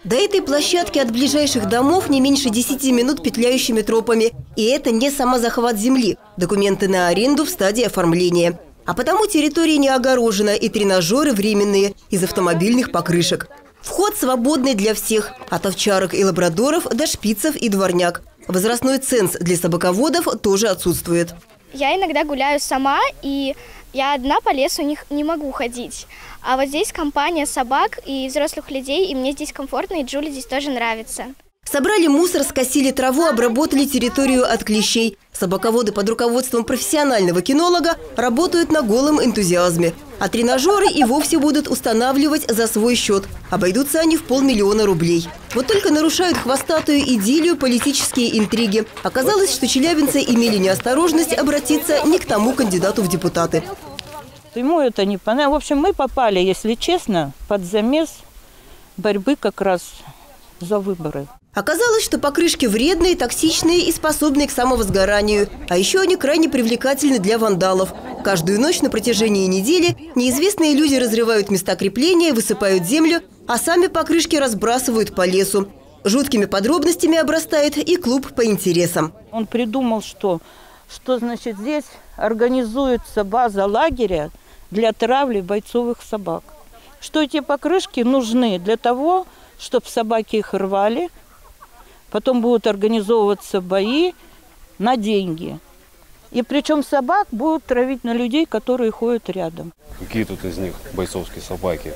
До этой площадки от ближайших домов не меньше 10 минут петляющими тропами. И это не самозахват земли. Документы на аренду в стадии оформления. А потому территория не огорожена и тренажеры временные из автомобильных покрышек. Вход свободный для всех. От овчарок и лабрадоров до шпицев и дворняк. Возрастной ценз для собаководов тоже отсутствует. Я иногда гуляю сама, и я одна по лесу не могу ходить. А вот здесь компания собак и взрослых людей, и мне здесь комфортно, и Джули здесь тоже нравится. Собрали мусор, скосили траву, обработали территорию от клещей. Собаководы под руководством профессионального кинолога работают на голом энтузиазме. А тренажеры и вовсе будут устанавливать за свой счет. Обойдутся они в 500 000 рублей. Вот только нарушают хвостатую идиллию политические интриги. Оказалось, что челябинцы имели неосторожность обратиться не к тому кандидату в депутаты. Ему это не понравилось. В общем, мы попали, если честно, под замес борьбы как раз за выборы. Оказалось, что покрышки вредные, токсичные и способные к самовозгоранию. А еще они крайне привлекательны для вандалов. Каждую ночь на протяжении недели неизвестные люди разрывают места крепления, высыпают землю, а сами покрышки разбрасывают по лесу. Жуткими подробностями обрастает и клуб по интересам. Он придумал, что значит, здесь организуется база лагеря для травли бойцовых собак. Что эти покрышки нужны для того, чтобы собаки их рвали. Потом будут организовываться бои на деньги. И причем собак будут травить на людей, которые ходят рядом. Какие тут из них бойцовские собаки?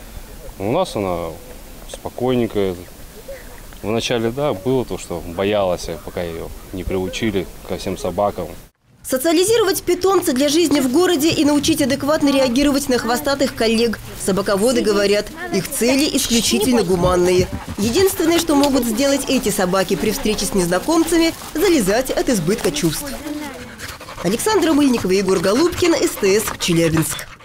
У нас она спокойненькая. Вначале, да, было то, что боялась, пока ее не приучили ко всем собакам. Социализировать питомца для жизни в городе и научить адекватно реагировать на хвостатых коллег. Собаководы говорят, их цели исключительно гуманные. Единственное, что могут сделать эти собаки при встрече с незнакомцами – залезать от избытка чувств. Александра Мыльникова, Егор Голубкин, СТС, Челябинск.